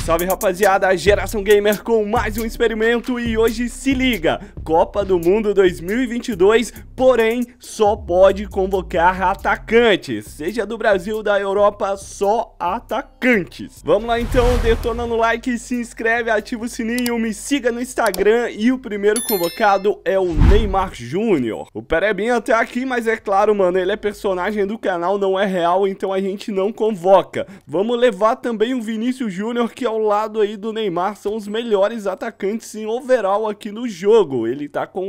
Salve, salve rapaziada, a Geração Gamer com mais um experimento e hoje se liga, Copa do Mundo 2022, porém só pode convocar atacantes, seja do Brasil ou da Europa, só atacantes. Vamos lá então, detona no like, se inscreve, ativa o sininho, me siga no Instagram e o primeiro convocado é o Neymar Júnior. O Perebinha tá aqui, mas é claro, mano, ele é personagem do canal, não é real, então a gente não convoca. Vamos levar também o Vinícius Júnior, que ao lado aí do Neymar são os melhores atacantes em overall aqui no jogo. Ele tá com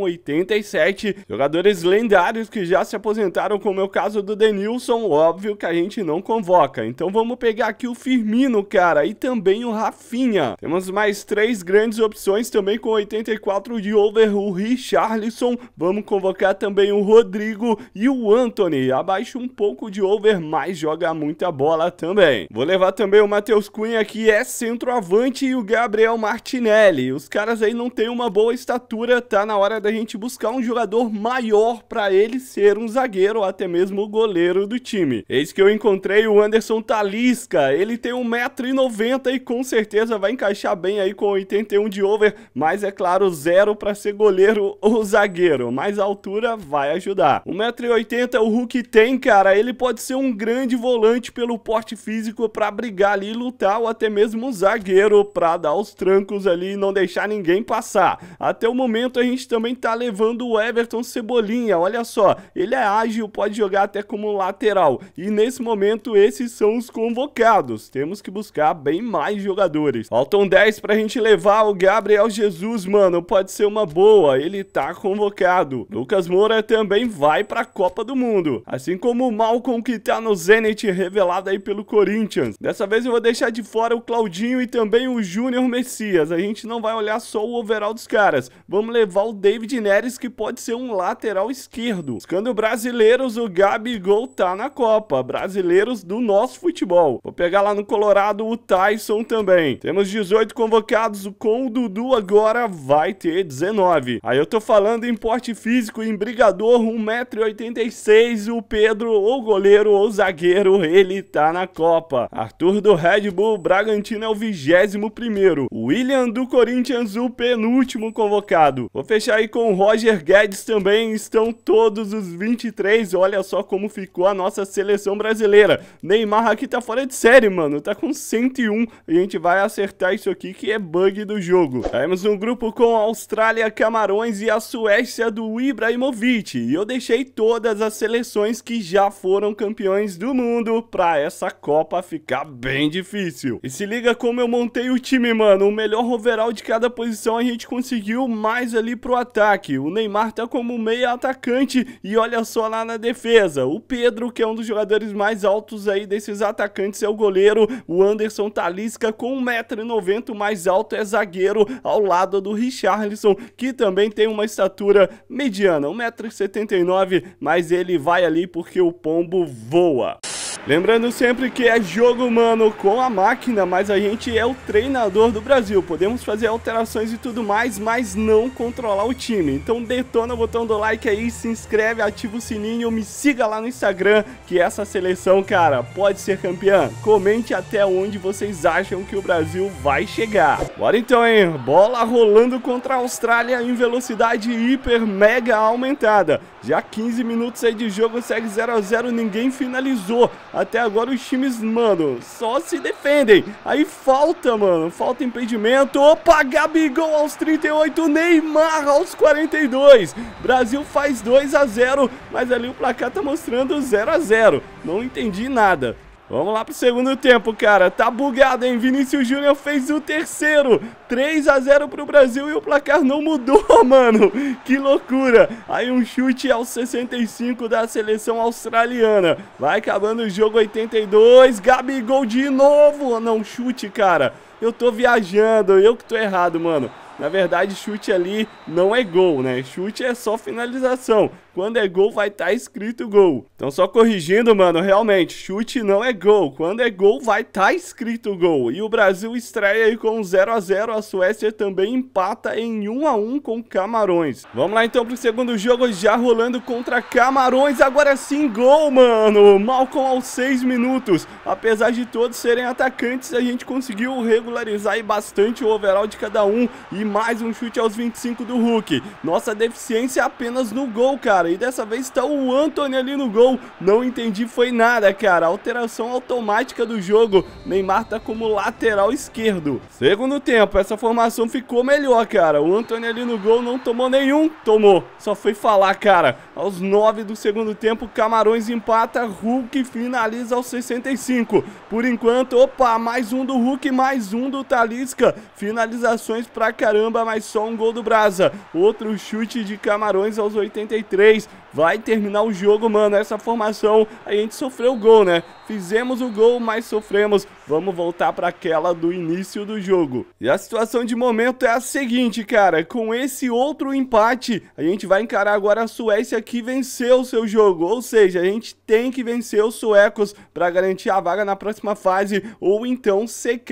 87 jogadores lendários que já se aposentaram, como é o caso do Denilson, óbvio que a gente não convoca. Então vamos pegar aqui o Firmino, cara, e também o Rafinha. Temos mais três grandes opções também com 84 de over, o Richarlison. Vamos convocar também o Rodrigo e o Antony, abaixo um pouco de over, mas joga muita bola também. Vou levar também o Matheus Cunha, que é centroavante, e o Gabriel Martinelli. Os caras aí não tem uma boa estatura, tá na hora da gente buscar um jogador maior para ele ser um zagueiro ou até mesmo o goleiro do time. Eis que eu encontrei o Anderson Talisca, ele tem 1,90 m e com certeza vai encaixar bem aí com 81 de over, mas é claro, zero para ser goleiro ou zagueiro, mas a altura vai ajudar. 1,80 m o Hulk tem, cara, ele pode ser um grande volante pelo porte físico para brigar ali, lutar, ou até mesmo um zagueiro para dar os trancos ali e não deixar ninguém passar. Até o momento a gente também tá levando o Everton Cebolinha, olha só, ele é ágil, pode jogar até como lateral, e nesse momento esses são os convocados. Temos que buscar bem mais jogadores. Faltam 10 pra gente levar. O Gabriel Jesus, mano, pode ser uma boa, ele tá convocado. Lucas Moura também vai pra Copa do Mundo, assim como o Malcom, que tá no Zenit, revelado aí pelo Corinthians. Dessa vez eu vou deixar de fora o Claudinho e também o Júnior Messias. A gente não vai olhar só o overall dos caras, vamos levar o David Neres, que pode ser um lateral esquerdo. Buscando brasileiros, o Gabigol tá na Copa, brasileiros do nosso futebol. Vou pegar lá no Colorado o Tyson também. Temos 18 convocados, com o Dudu agora vai ter 19. Aí eu tô falando em porte físico, em brigador, 1,86 m, o Pedro, ou goleiro ou zagueiro, ele tá na Copa. Arthur do Red Bull Bragantino é o 21º. William do Corinthians, o penúltimo convocado. Vou fechar aí com o Roger Guedes também, estão todos os 23, olha só como ficou a nossa seleção brasileira. Neymar aqui tá fora de série, mano, tá com 101, a gente vai acertar isso aqui que é bug do jogo. Temos um grupo com a Austrália, Camarões e a Suécia do Ibrahimovic, e eu deixei todas as seleções que já foram campeões do mundo pra essa Copa ficar bem difícil. E se liga como eu montei o time, mano, o melhor overall de cada posição a gente conseguiu mais ali pro ataque. O Neymar tá como meia atacante e olha só lá na defesa, o Pedro, que é um dos jogadores mais altos aí desses atacantes, é o goleiro. O Anderson Talisca com 1,90 m, mais alto, é zagueiro, ao lado do Richarlison, que também tem uma estatura mediana, 1,79 m, mas ele vai ali porque o pombo voa. Lembrando sempre que é jogo, mano, com a máquina, mas a gente é o treinador do Brasil. Podemos fazer alterações e tudo mais, mas não controlar o time. Então detona o botão do like aí, se inscreve, ativa o sininho, me siga lá no Instagram, que essa seleção, cara, pode ser campeã. Comente até onde vocês acham que o Brasil vai chegar. Bora então, hein? Bola rolando contra a Austrália em velocidade hiper mega aumentada. Já 15 minutos aí de jogo, segue 0 a 0, ninguém finalizou. Até agora os times, mano, só se defendem. Aí falta, mano, falta impedimento. Opa, Gabigol aos 38, Neymar aos 42. Brasil faz 2 a 0, mas ali o placar tá mostrando 0 a 0. Não entendi nada. Vamos lá pro segundo tempo, cara, tá bugado, hein? Vinícius Júnior fez o terceiro, 3 a 0 pro Brasil e o placar não mudou, mano, que loucura. Aí um chute aos 65 da seleção australiana, vai acabando o jogo, 82, Gabigol de novo, não, chute, cara, eu tô viajando, eu que tô errado, mano. Na verdade, chute ali não é gol, né? Chute é só finalização. Quando é gol, vai estar escrito gol. Então, só corrigindo, mano, realmente, chute não é gol. Quando é gol, vai estar escrito gol. E o Brasil estreia aí com 0 a 0. A Suécia também empata em 1 a 1 com Camarões. Vamos lá, então, pro segundo jogo, já rolando contra Camarões. Agora sim, gol, mano. Malcom aos 6 minutos. Apesar de todos serem atacantes, a gente conseguiu regularizar aí bastante o overall de cada um. E mais um chute aos 25 do Hulk. Nossa deficiência é apenas no gol, cara. E dessa vez tá o Antony ali no gol. Não entendi, foi nada, cara. Alteração automática do jogo. Neymar tá como lateral esquerdo. Segundo tempo, essa formação ficou melhor, cara. O Antony ali no gol não tomou nenhum. Tomou. Só foi falar, cara. Aos 9 do segundo tempo, Camarões empata. Hulk finaliza aos 65. Por enquanto, opa, mais um do Hulk, mais um do Talisca. Finalizações pra caramba, mas só um gol do Brasa. Outro chute de Camarões aos 83. Vai terminar o jogo, mano. Essa formação, a gente sofreu o gol, né? Fizemos o gol, mas sofremos. Vamos voltar para aquela do início do jogo. E a situação de momento é a seguinte, cara. Com esse outro empate, a gente vai encarar agora a Suécia, que venceu o seu jogo. Ou seja, a gente tem que vencer os suecos para garantir a vaga na próxima fase. Ou então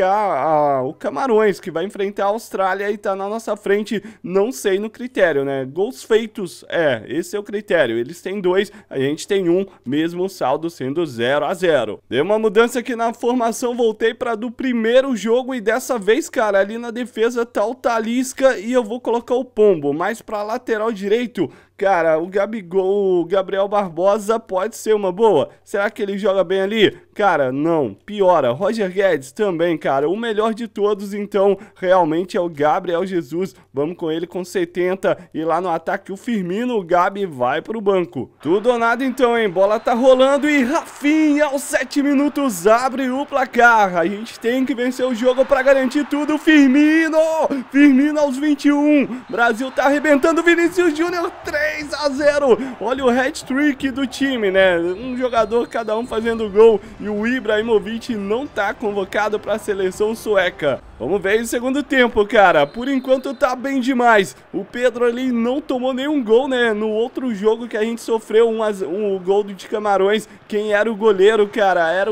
secar o Camarões, que vai enfrentar a Austrália e tá na nossa frente. Não sei no critério, né? Gols feitos, esse é o critério. Eles têm 2, a gente tem 1, mesmo o saldo sendo 0 a 0. Deu uma mudança aqui na formação, voltei para do primeiro jogo e dessa vez, cara, ali na defesa tá o Talisca e eu vou colocar o Pombo, mas para lateral direito, cara, o Gabigol, o Gabriel Barbosa pode ser uma boa. Será que ele joga bem ali? Cara, não. Piora. Roger Guedes também, cara. O melhor de todos, então, realmente é o Gabriel Jesus. Vamos com ele com 70. E lá no ataque, o Firmino, o Gabi vai pro banco. Tudo ou nada, então, hein? Bola tá rolando e Rafinha, aos 7 minutos, abre o placar. A gente tem que vencer o jogo pra garantir tudo. Firmino! Firmino aos 21. Brasil tá arrebentando. Vinícius Júnior, 3 a 0. Olha o hat-trick do time, né? Um jogador cada um fazendo gol e o Ibrahimovic não tá convocado para a seleção sueca. Vamos ver o segundo tempo, cara. Por enquanto tá bem demais. O Pedro ali não tomou nenhum gol, né? No outro jogo que a gente sofreu um gol de Camarões, quem era o goleiro, cara? Era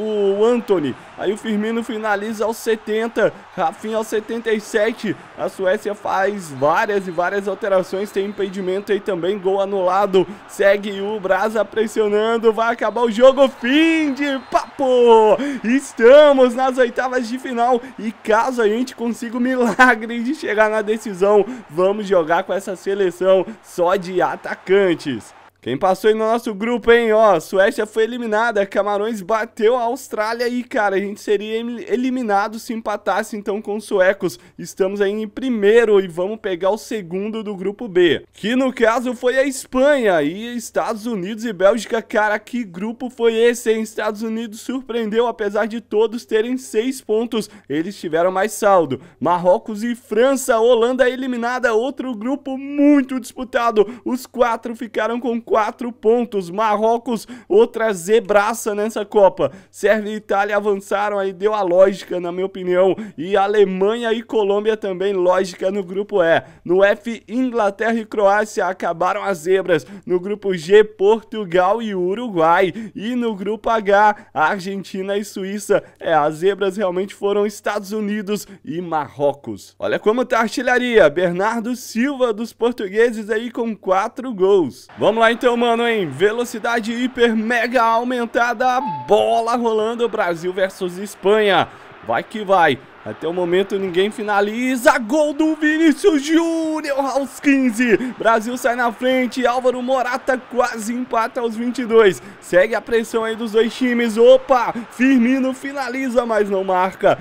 o Antony. Aí o Firmino finaliza aos 70, Rafinha aos 77. A Suécia faz várias e várias alterações, tem impedimento aí também, gol anulado. Segue o Brasa pressionando, vai acabar o jogo, fim de papo! Estamos nas oitavas de final e caso a gente consiga o milagre de chegar na decisão, vamos jogar com essa seleção só de atacantes. Quem passou aí no nosso grupo, hein, ó, Suécia foi eliminada, Camarões bateu a Austrália e, cara, a gente seria eliminado se empatasse, então, com os suecos. Estamos aí em primeiro e vamos pegar o segundo do grupo B, que no caso foi a Espanha e Estados Unidos e Bélgica. Cara, que grupo foi esse, hein? Estados Unidos surpreendeu, apesar de todos terem 6 pontos, eles tiveram mais saldo. Marrocos e França, Holanda eliminada, outro grupo muito disputado, os 4 ficaram com 4 pontos, Marrocos, outra zebraça nessa Copa. Sérvia e Itália avançaram, aí deu a lógica, na minha opinião, e Alemanha e Colômbia também, lógica no grupo E. No F, Inglaterra e Croácia acabaram as zebras. No grupo G, Portugal e Uruguai. E no grupo H, Argentina e Suíça. As zebras realmente foram Estados Unidos e Marrocos. Olha como tá a artilharia, Bernardo Silva dos portugueses aí com 4 gols. Vamos lá então, mano, hein? Velocidade hiper mega aumentada, bola rolando, Brasil versus Espanha. Vai que vai. Até o momento ninguém finaliza. Gol do Vinícius Júnior aos 15. Brasil sai na frente. Álvaro Morata quase empata aos 22. Segue a pressão aí dos dois times. Opa! Firmino finaliza, mas não marca.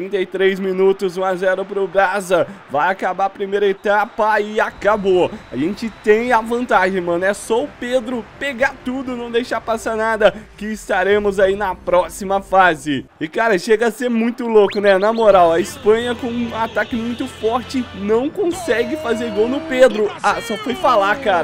33 minutos, 1 a 0 pro Brasa. Vai acabar a primeira etapa e acabou. A gente tem a vantagem, mano. É só o Pedro pegar tudo, não deixar passar nada, que estaremos aí na próxima fase. E, cara, chega a ser muito louco, né? Na moral, a Espanha com um ataque muito forte não consegue fazer gol no Pedro. Só foi falar, cara.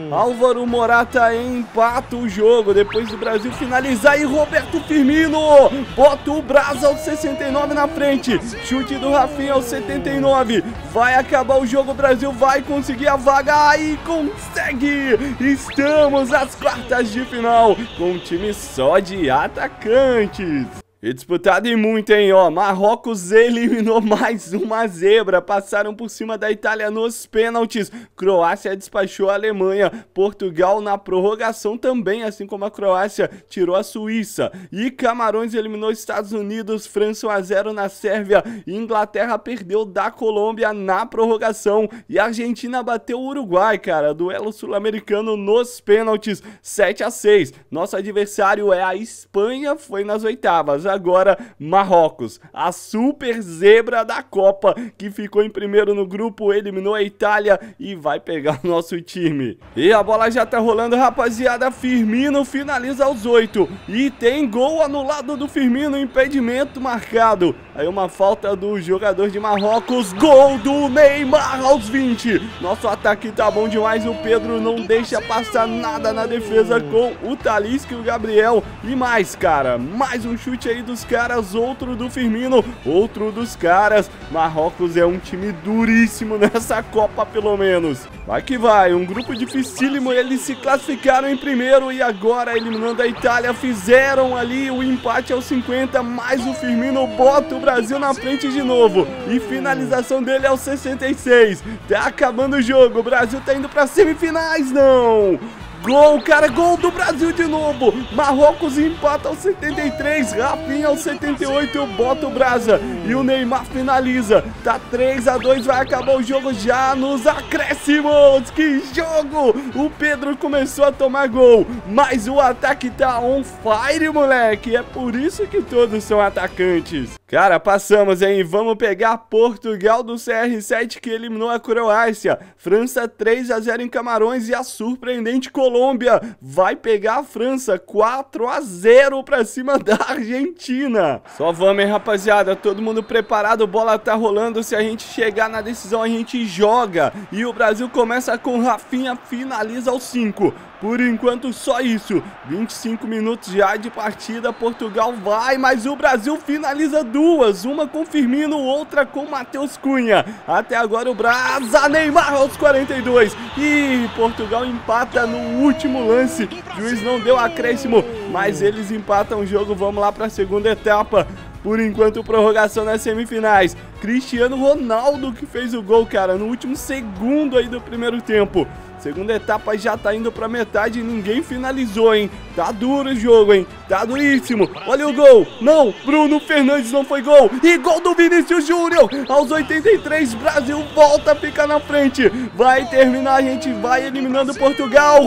Álvaro Morata empata o jogo depois do Brasil finalizar. E Roberto Firmino bota o Brasa aos 69 na frente. Chute do Rafinha aos 79. Vai acabar o jogo, o Brasil vai conseguir a vaga e consegue! Estamos às quartas de final com um time só de atacantes. E disputado e muito, hein, ó. Marrocos eliminou mais uma zebra. Passaram por cima da Itália nos pênaltis. Croácia despachou a Alemanha. Portugal na prorrogação também, assim como a Croácia tirou a Suíça. E Camarões eliminou Estados Unidos. França 1 a 0 na Sérvia. Inglaterra perdeu da Colômbia na prorrogação. E a Argentina bateu o Uruguai, cara. Duelo sul-americano nos pênaltis. 7 a 6. Nosso adversário é a Espanha. Foi nas oitavas. Agora Marrocos, a super zebra da Copa, que ficou em primeiro no grupo, eliminou a Itália e vai pegar o nosso time. E a bola já tá rolando, rapaziada. Firmino finaliza aos 8 e tem gol anulado do Firmino, impedimento marcado. Aí uma falta do jogador de Marrocos, gol do Neymar aos 20. Nosso ataque tá bom demais, o Pedro não deixa passar nada na defesa com o Talisca e o Gabriel. E mais, cara, mais um chute aí dos caras, outro do Firmino, outro dos caras. Marrocos é um time duríssimo nessa Copa, pelo menos. Vai que vai, um grupo dificílimo, eles se classificaram em primeiro e agora, eliminando a Itália, fizeram ali o empate aos 50, mas o Firmino bota o Brasil na frente de novo. E finalização dele aos 66. Tá acabando o jogo, o Brasil tá indo pra semifinais, não! Gol, cara, gol do Brasil de novo. Marrocos empata aos 73, Rafinha aos 78, bota o Brasa e o Neymar finaliza. Tá 3 a 2, vai acabar o jogo já nos acréscimos. Que jogo! O Pedro começou a tomar gol, mas o ataque tá on fire, moleque. É por isso que todos são atacantes. Cara, passamos, hein? Vamos pegar Portugal do CR7, que eliminou a Croácia. França 3 a 0 em Camarões e a surpreendente Colômbia vai pegar a França 4 a 0 pra cima da Argentina. Só vamos, hein, rapaziada? Todo mundo preparado, bola tá rolando. Se a gente chegar na decisão, a gente joga. E o Brasil começa com Rafinha, finaliza aos 5. Por enquanto só isso, 25 minutos já de partida, Portugal vai, mas o Brasil finaliza duas, uma com Firmino, outra com Matheus Cunha. Até agora o Brasa, Neymar aos 42 e Portugal empata no último lance, o juiz não deu acréscimo, mas eles empatam o jogo. Vamos lá para a segunda etapa. Por enquanto, prorrogação nas semifinais. Cristiano Ronaldo que fez o gol, cara, no último segundo aí do primeiro tempo. Segunda etapa já tá indo pra metade e ninguém finalizou, hein? Tá duro o jogo, hein? Tá duríssimo. Olha o gol. Não, Bruno Fernandes não foi gol. E gol do Vinícius Júnior. Aos 83, Brasil volta a ficar na frente. Vai terminar, a gente vai eliminando Portugal.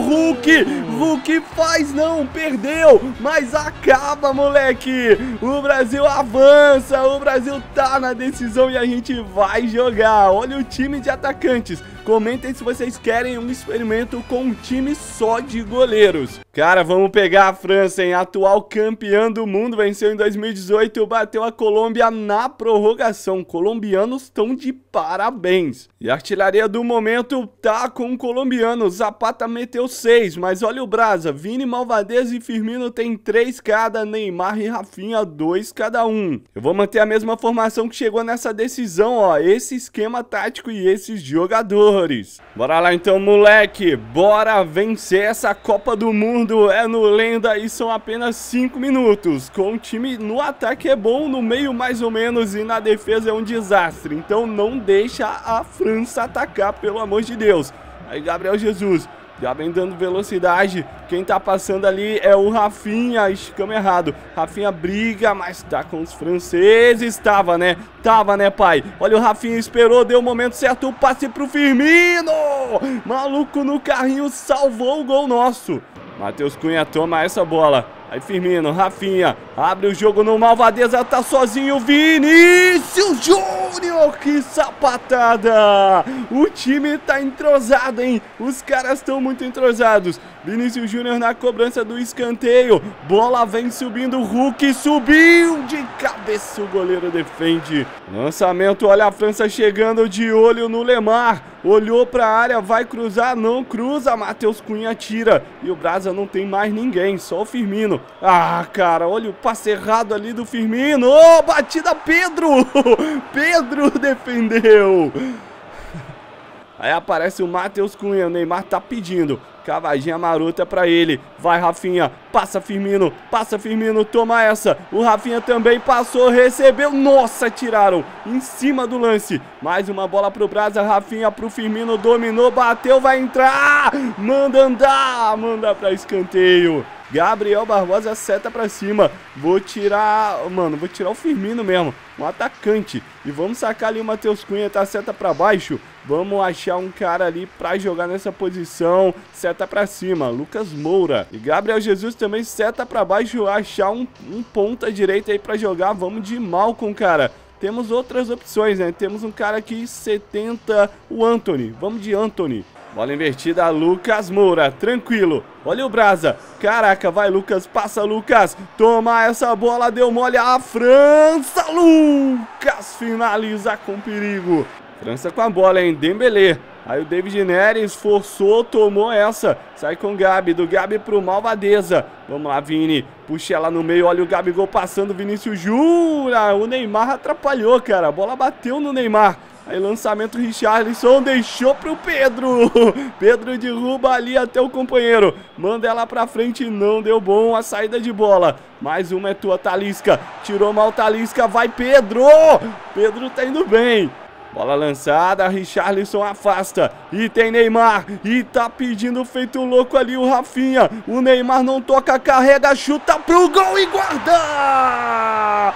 Hulk faz, não, perdeu. Mas acaba, moleque. O Brasil avança. O Brasil tá na decisão e a gente vai jogar. Olha o time de atacantes. Comentem se vocês querem um experimento com um time só de goleiros. Cara, vamos pegar a França, hein? Atual campeã do mundo, venceu em 2018, bateu a Colômbia na prorrogação. Colombianos estão de parabéns. E a artilharia do momento tá com o colombiano. Zapata meteu 6, mas olha o Brasa. Vini, Malvadez e Firmino tem 3 cada, Neymar e Rafinha 2 cada um. Eu vou manter a mesma formação que chegou nessa decisão, ó. Esse esquema tático e esses jogadores. Bora lá então, moleque. Bora vencer essa Copa do Mundo. É no Lenda e são apenas 5 minutos. Com o time no ataque é bom, no meio mais ou menos e na defesa é um desastre. Então não deixa a França atacar, pelo amor de Deus. Aí Gabriel Jesus já vem dando velocidade. Quem tá passando ali é o Rafinha. Escama errado. Rafinha briga, mas tá com os franceses. Tava, né, pai? Olha o Rafinha, esperou, deu o momento certo. O passe pro Firmino. Maluco no carrinho, salvou o gol nosso. Matheus Cunha toma essa bola. Aí Firmino, Rafinha, abre o jogo no Malvadeza, tá sozinho, Vinícius Júnior! que sapatada! O time tá entrosado, hein? Os caras estão muito entrosados. Vinícius Júnior na cobrança do escanteio. Bola vem subindo, Hulk subiu de cabeça, o goleiro defende. Lançamento, olha a França chegando de olho no Lemar. Olhou pra área, vai cruzar, não cruza. Matheus Cunha tira. E o Brasa não tem mais ninguém, só o Firmino. Ah, cara, olha o passe errado ali do Firmino. Oh, batida, Pedro! Pedro defendeu. Aí aparece o Matheus Cunha, o Neymar tá pedindo. Cavadinha marota pra ele. Vai, Rafinha. Passa, Firmino. Passa, Firmino. Toma essa. O Rafinha também passou, recebeu. Nossa, tiraram em cima do lance. Mais uma bola pro Brasa. Rafinha pro Firmino. Dominou, bateu, vai entrar. Manda andar. Manda pra escanteio. Gabriel Barbosa seta pra cima. Vou tirar... Mano, vou tirar o Firmino mesmo. Um atacante. E vamos sacar ali o Matheus Cunha. Tá seta pra baixo. Vamos achar um cara ali pra jogar nessa posição. Seta pra cima. Lucas Moura. E Gabriel Jesus também seta pra baixo. Achar um ponta direita aí pra jogar. Vamos de Malcom, cara. Temos outras opções, né? Temos um cara aqui 70. O Antony. Vamos de Antony. Bola invertida, Lucas Moura, tranquilo. Olha o Brasa, caraca, vai Lucas, passa Lucas. Toma essa bola, deu mole a França. Lucas finaliza com perigo. França com a bola, hein, Dembélé. Aí o David Neres forçou, tomou essa. Sai com o Gabi, do Gabi pro Malvadeza. Vamos lá, Vini. Puxa ela no meio, olha o Gabigol passando, Vinícius Júnior. O Neymar atrapalhou, cara. A bola bateu no Neymar. Aí lançamento, Richarlison deixou pro Pedro. Pedro derruba ali até o companheiro. Manda ela pra frente, não deu bom a saída de bola. Mais uma é tua, Talisca. Tirou mal Talisca, vai Pedro. Pedro tá indo bem. Bola lançada, Richarlison afasta. E tem Neymar. E tá pedindo feito louco ali o Rafinha. O Neymar não toca, carrega, chuta pro gol e guarda!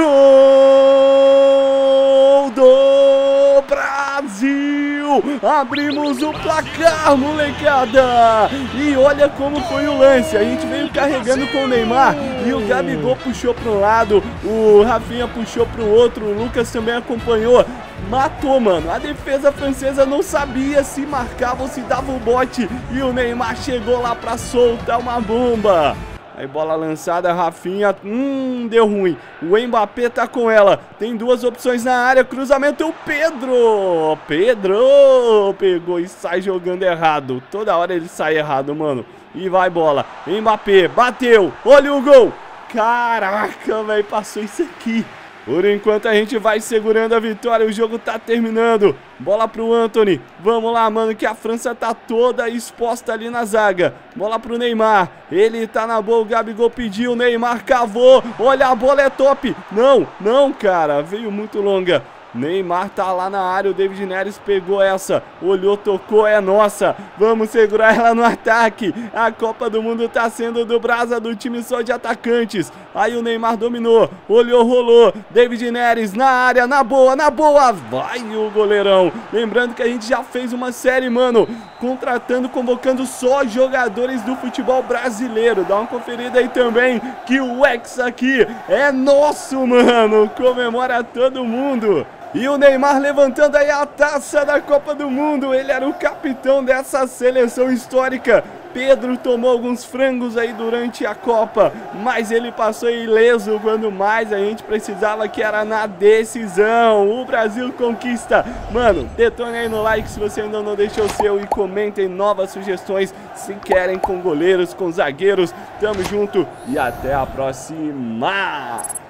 Gol do Brasil! Abrimos o placar, molecada! E olha como foi o lance. A gente veio carregando com o Neymar. E o Gabigol puxou para um lado. O Rafinha puxou para o outro. O Lucas também acompanhou. Matou, mano. A defesa francesa não sabia se marcava ou se dava o bote. E o Neymar chegou lá pra soltar uma bomba. Aí bola lançada, Rafinha. Deu ruim. O Mbappé tá com ela. Tem duas opções na área. Cruzamento, o Pedro. Pedro pegou e sai jogando errado. Toda hora ele sai errado, mano. E vai bola. Mbappé bateu. Olha o gol. Caraca, velho. Passou isso aqui. Por enquanto a gente vai segurando a vitória, o jogo tá terminando. Bola pro Antony, vamos lá, mano, que a França tá toda exposta ali na zaga. Bola pro Neymar, ele tá na boa, o Gabigol pediu, o Neymar cavou. Olha, a bola é top. Não, cara, veio muito longa. Neymar tá lá na área, o David Neres pegou essa, olhou, tocou, é nossa. Vamos segurar ela no ataque. A Copa do Mundo tá sendo do Brasa, do time só de atacantes. Aí o Neymar dominou, olhou, rolou. David Neres na área, na boa, vai o goleirão. Lembrando que a gente já fez uma série, mano, contratando, convocando só jogadores do futebol brasileiro. Dá uma conferida aí também, que o Hexa aqui é nosso, mano. Comemora todo mundo. E o Neymar levantando aí a taça da Copa do Mundo. Ele era o capitão dessa seleção histórica. Pedro tomou alguns frangos aí durante a Copa, mas ele passou ileso quando mais a gente precisava, que era na decisão. O Brasil conquista. Mano, detone aí no like se você ainda não deixou o seu e comentem novas sugestões se querem, com goleiros, com zagueiros. Tamo junto e até a próxima!